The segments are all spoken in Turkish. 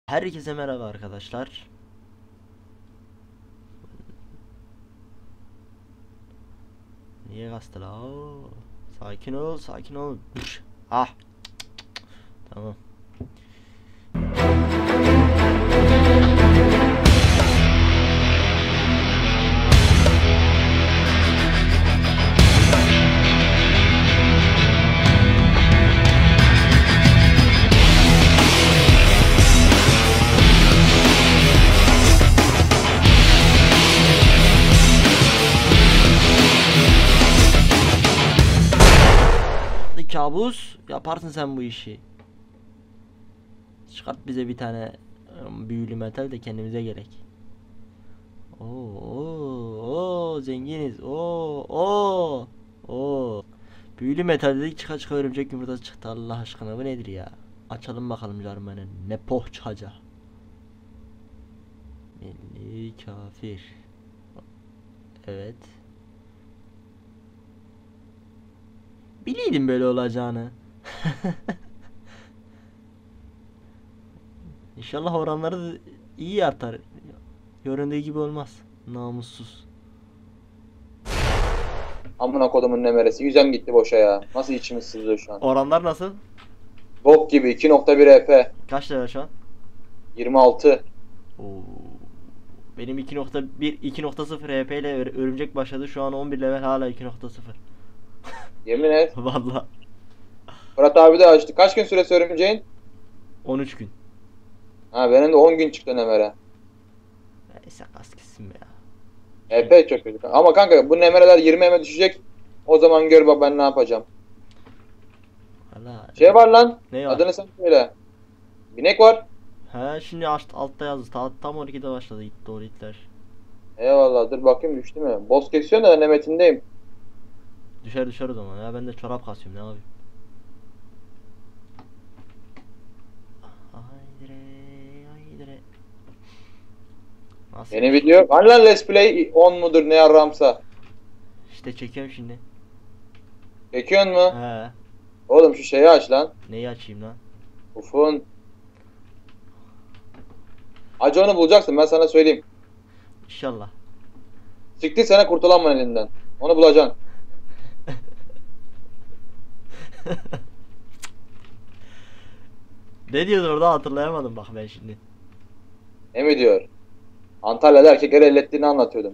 Herkese merhaba arkadaşlar. Niye kastı la? Sakin ol, sakin ol. Ah, tamam. Kabus yaparsın sen bu işi. Çıkart bize bir tane büyülü metal de kendimize gerek. Oo, zenginiz. Oo. Büyülü metal dedik, çıka çıka örümcek yumurtası çıktı. Allah aşkına bu nedir ya? Açalım bakalım Jarmen'e ne poh çıkacak. Milli kafir. Evet. Biliyordum böyle olacağını. İnşallah oranları da iyi artar. Göründüğü gibi olmaz. Namussuz. Amına kodumun nemeresi. Yüzem gitti boşa ya. Nasıl içimiz sızlıyor şu an. Oranlar nasıl? Bok gibi 2.1 EP. Kaç lira şu an? 26. Oo. Benim 2.1 2.0 HP ile örümcek başladı. Şu an 11 level, hala 2.0. Yemin et. Vallahi Fırat abi de açtı. Kaç gün süresi örümceğin? 13 gün. Ha benim de 10 gün çıktı nemere. Neyse kas gitsin be ya. EP çok kötü. Ama kanka bu nemereler 20 eme düşecek. O zaman gör bak ben ne yapacağım. Valla. Şey var lan. Ne var? Adını sen söyle. Binek var. He, şimdi altta yazdı. Tam 12'de başladı doğru itler. Eyvallah dur bakayım düştü mü? Boss kesiyor da nemetindeyim. Düşer o zaman ya, ben de çorap kasıyorum, ne yapayım. Haydire. Nasıl? Yeni video. Hani lan Let's Play 10 mudur ne yarramsa. İşte çekiyorum şimdi. Çekiyorsun mu? He. Oğlum şu şeyi aç lan. Neyi açayım lan? Ufun. Acı onu bulacaksın ben sana söyleyeyim. İnşallah. Siktir sana kurtulamam elinden. Onu bulacaksın. Ne diyordu orada, hatırlayamadım bak ben şimdi. Ne mi diyor? Antalya'da erkekleri ellettiğini anlatıyordum.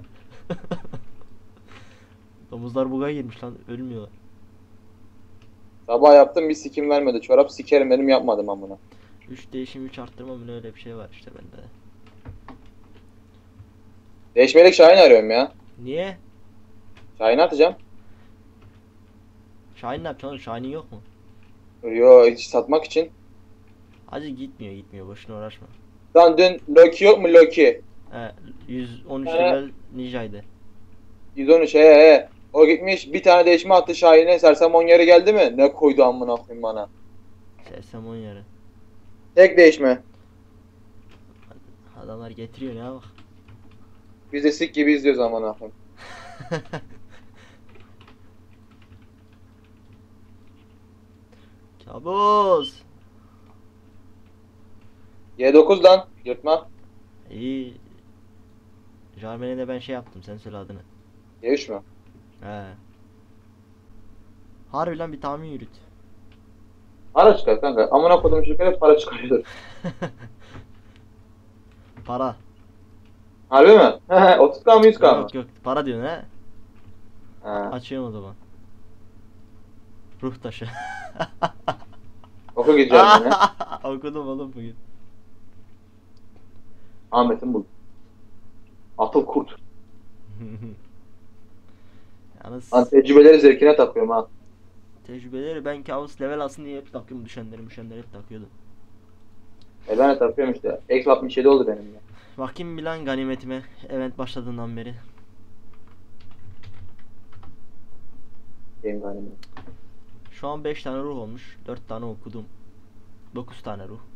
Domuzlar buga girmiş lan, ölmüyorlar. Sabah yaptım bir sikim vermedi. Çorap sikerim benim yapmadım amına. 3 değişim 3 arttırma mı, öyle bir şey var işte bende de. Değişmelik Şahin arıyorum ya. Niye? Şahin atacağım. Şahin ne yapacaksın oğlum? Şahin'in yok mu? Yo hiç satmak için. Hacı gitmiyor, boşuna uğraşma. Lan dün Loki yok mu Loki? He, 113 He. level ninjaydı. 113 he. O gitmiş bir tane değişme attı Şahin'e. Sersem 10 yeri geldi mi? Ne koydu amına koyayım bana. Sersem 10 yarı. Tek değişme. Adamlar getiriyor ne bak. Biz de sik gibi izliyoruz amına koyayım. Kabus. Y9 lan yırtma. İyi. Jarmen'e de ben şey yaptım, sen söyle adını. Y3 mü? He. Harbi lan, bir tahmin yürüt. Para çıkar kanka. Amına koydum şirkete para çıkarıyor. Para. Harbi mi? 30k mı 100k mı? Yok, para diyorsun he. Ha. Açıyorum o zaman. Ruh taşı. Oku gideceğim yine. Okudum oğlum bugün. Ahmet'in bul. Atıl kurt. Yalnız Lan tecrübeleri zevkine takıyorum ha. tecrübeleri, ben kabus level alsın diye hep takıyorum, düşenleri hep takıyordum. Ben de takıyorum işte. Eksi 67 oldu benim ya. Bakayım bir lan ganimetime, event başladığından beri. Benim galiba. Şu an 5 tane ruh olmuş. 4 tane okudum. 9 tane ruh.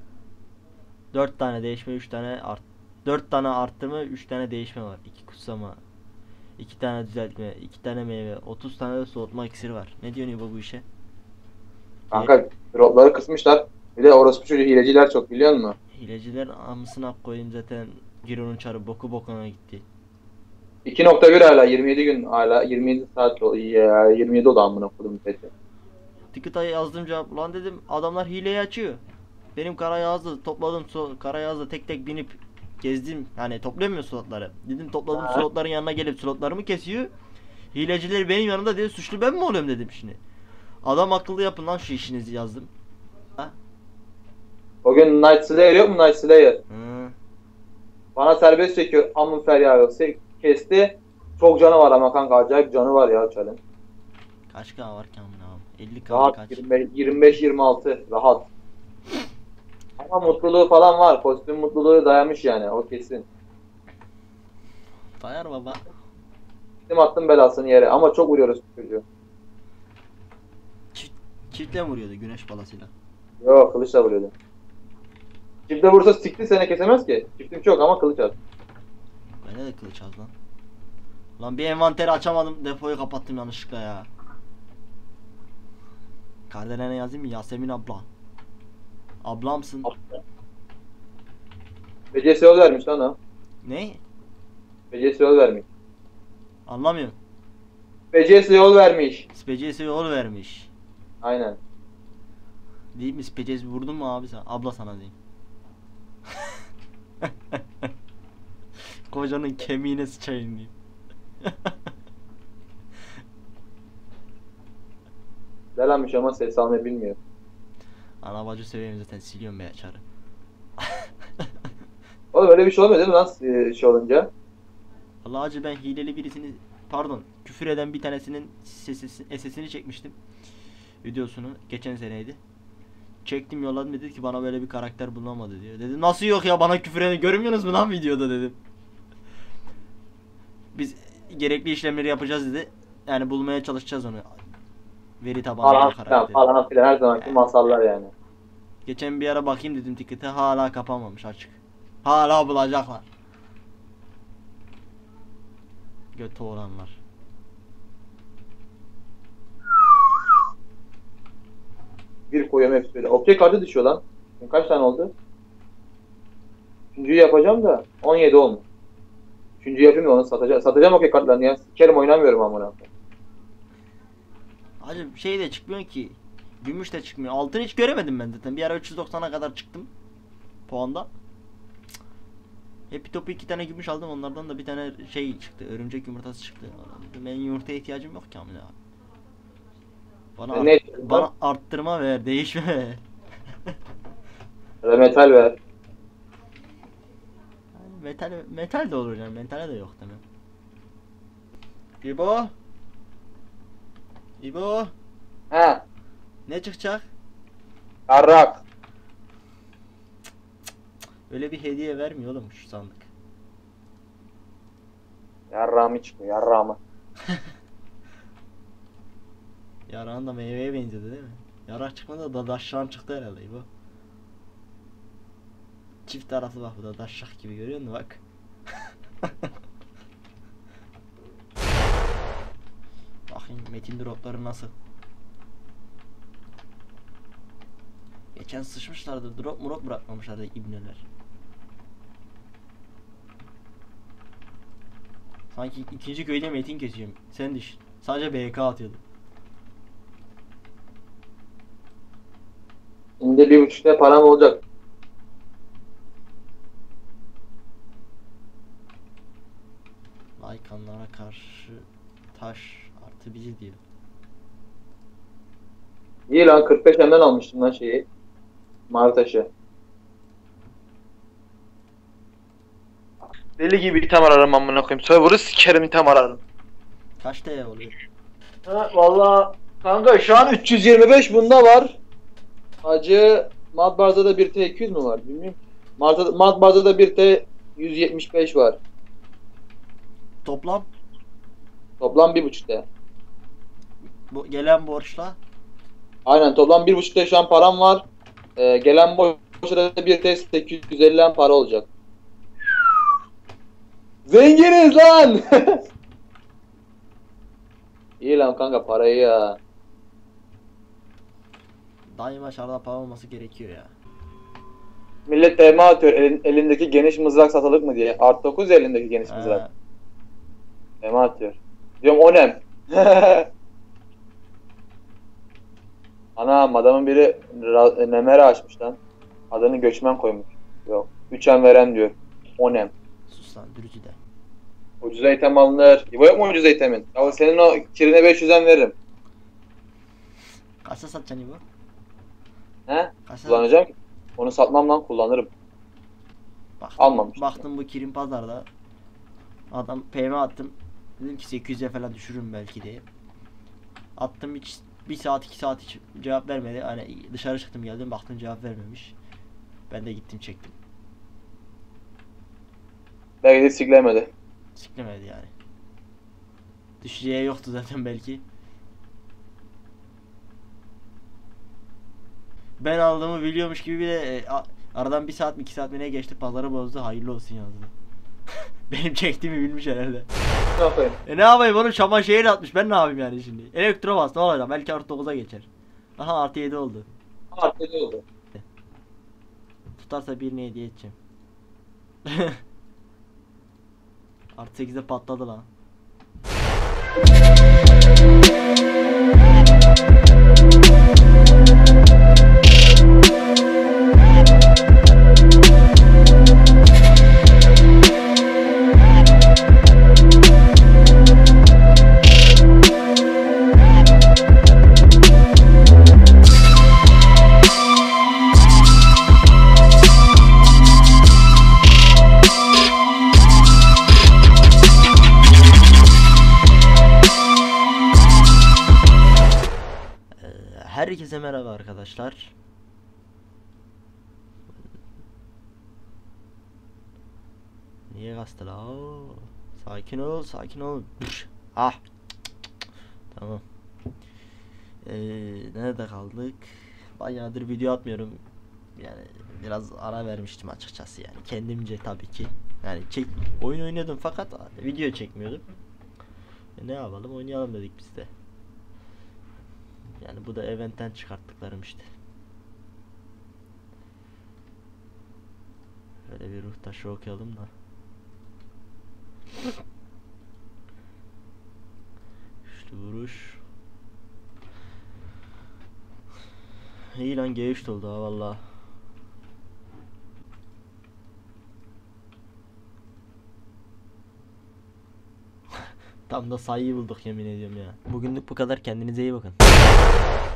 4 tane değişme, 3 tane 4 tane arttırma, 3 tane değişme var. 2 kutsama, 2 tane düzeltme, 2 tane meyve, 30 tane de soğutma iksiri var. Ne diyorsun İbo bu işe? Kanka dropları kısmışlar. Bir de orospu çocuğu hileciler çok biliyor musun? Hilecilerin amısına koyayım zaten. Giron'un çarı boku bokuna gitti. 2.1 hala 27 gün hala 27 saat ya 27 oldu amına koydum peki. Ticket'a yazdım cevap. Lan dedim adamlar hileyi açıyor. Benim Karayağız'da topladım Karayağız'da tek tek binip gezdim. Yani toplayamıyor slotları. Dedim topladım Ha. slotların yanına gelip slotlarımı kesiyor. Hileciler benim yanımda dedi, suçlu ben mi oluyorum dedim şimdi. Adam akıllı yapın lan şu işinizi yazdım. Ha? O gün Night Slayer yok mu Night Slayer? Hı. Bana serbest çekiyor amın feryağı kesti. Çok canı var ama kanka acayip canı var ya Çalın. Kaç K var ki amına abi? 50 K Rahat kaç? 25-26 rahat. Ama mutluluğu falan var. Kostüm mutluluğu dayamış yani o kesin. Dayar baba. Kim attım belasını yere ama çok vuruyoruz çocuğu. Çiftle mi vuruyordu güneş balasıyla? Yok kılıçla vuruyordu. Çifte vursa sikti sene kesemez ki. Çiftim çok ama kılıç at. Bende de kılıç az lan. Lan bir envanteri açamadım, depoyu kapattım yanlışlıkla ya. Kardelen'e yazayım mı? Yasemin abla. Ablamsın. Becesi yol vermiş lan o. Ne? Becesi yol vermiş. Anlamıyorum. Becesi yol vermiş. Specesi yol vermiş. Aynen. Değil mi? Specesi vurdun mu abi sen? Abla sana diyeyim. Kocanın kemiğine sıçayım diyeyim. Delanmış ama ses almayı bilmiyor. Ana bacı seveyim zaten, siliyorum be açarı. Oğlum öyle bir şey olmuyor değil mi lan şey olunca? Allah acı ben hileli birisini, pardon, küfür eden bir tanesinin sesini çekmiştim. Videosunu geçen seneydi. Çektim yolladım, dedi ki bana böyle bir karakter bulunamadı diyor. Dedim nasıl yok ya, bana küfür edeni görmüyorsunuz mu lan videoda dedim. Biz gerekli işlemleri yapacağız dedi. Yani bulmaya çalışacağız onu. Veri tabanlı Falan bir filan karakteri. falan filan her zamanki masallar yani. Geçen bir ara bakayım dedim ticket'e, hala kapanmamış, açık. Hala bulacaklar. Götü olanlar. Bir koyuyorum hepsi böyle. Okey kartı düşüyor lan. Şimdi kaç tane oldu? Üçüncüyü yapacağım da 17 olmuş. Üçüncüyü yapayım da onu satacağım. Satacağım okey kartlarını ya. Sikerim oynamıyorum amına. Hacı şey de çıkmıyor ki. Gümüş de çıkmıyor. Altın hiç göremedim ben zaten. Bir ara 390'a kadar çıktım. Puanda. Happy Top'u 2 tane gümüş aldım. Onlardan da bir tane şey çıktı. Örümcek yumurtası çıktı. Benim yumurtaya ihtiyacım yok ki amına. Ne? Bana arttırma ver, değişme ver. Metal ver. Metal de olur yani. Mentale de yok demem. İbo. İbo. He. Ne çıkacak? Yarrak. Öyle bir hediye vermiyor oğlum şu sandık. Yarrağımı çıkmıyor yarrağımı. Yarağın da meyveye benziyordu değil mi? Yarak çıkmadı da daşşan çıktı herhalde bu. Çift taraflı bak, bu da daşşak gibi, görüyor musun bak. Bakayım metin dropları nasıl. Geçen sıçmışlardı, drop bırakmamışlardı ibneler. Sanki ikinci köyde metin kesiyorum. Sen düşün. Sadece BK atıyordu. Şimdi 1.5 lira param olacak. Laykanlara karşı taş artı bizi diyor. İyi lan 45 M'den almıştım lan şeyi. Mavi taşı. Deli gibi item ararım amına koyayım. Server'ı sikerim item ararım. Kaç TL oluyor? Ha valla kanka şu an 325 bunda var. Acı Madbarz'da da 1T 200 mü var bilmiyorum. Madbarz'da da 1T 175 var. Toplam Toplam 1.5T. bu gelen borçla Aynen toplam 1.5T şu an param var. Gelen borçta da 1T 850 M para olacak. Zenginiz lan! İyi lan kanka parayı ya. daima şarda para olması gerekiyor ya. Millet DM atıyor elindeki geniş mızrak satılık mı diye. Art 9 elindeki geniş mızrak. Ha, DM atıyor. Diyorum o ne? Anam adamın biri Nemere açmış lan. Adını göçmen koymuş. Yok. 3M veren diyor. O ne? sus lan dürücü de. Ucuz item alınır. Bu yok mu ucuz itemin? Ya senin o kirine 500'den veririm. Kaça satacaksın İbo? He? Kaça Kullanacağım ki. Onu satmam lan kullanırım. Baktım, Almamış. baktım bu kirim pazarda. Adam PM attım. Dedim ki 800'e falan düşürürüm belki diye. Attım hiç 1 saat 2 saat hiç cevap vermedi. Hani dışarı çıktım geldim baktım cevap vermemiş. Ben de gittim çektim. Belki de siklemedi. Siklemedi yani. Düşeceği yoktu zaten belki. Ben aldığımı biliyormuş gibi bir de aradan 1 saat mi 2 saat mi ne geçti pazarı bozdu hayırlı olsun yazdı. Benim çektiğimi bilmiş herhalde. Ne yapayım? Ne yapayım onu şaman şehir atmış ben ne yapayım yani şimdi. Elektro bas ne olacak belki artı 9'a geçer. Aha artı 7 oldu. Artık ne oldu? Tutarsa birine hediye edeceğim. Artı 8'e patladı lan. Herkese merhaba arkadaşlar. Niye kastı la? Sakin ol, sakin ol. Ah. Tamam. Nerede kaldık? Bayağıdır video atmıyorum. Yani biraz ara vermiştim açıkçası yani. Kendimce tabii ki. Yani oyun oynuyordum fakat video çekmiyordum. Ne yapalım? Oynayalım dedik biz de. Yani bu da eventten çıkarttıklarım işte. Böyle bir ruh taşı okuyalım da. Üçlü vuruş. İyi lan G3 oldu ha valla. Tam da sayıyı bulduk yemin ediyorum ya. Bugünlük bu kadar kendinize iyi bakın.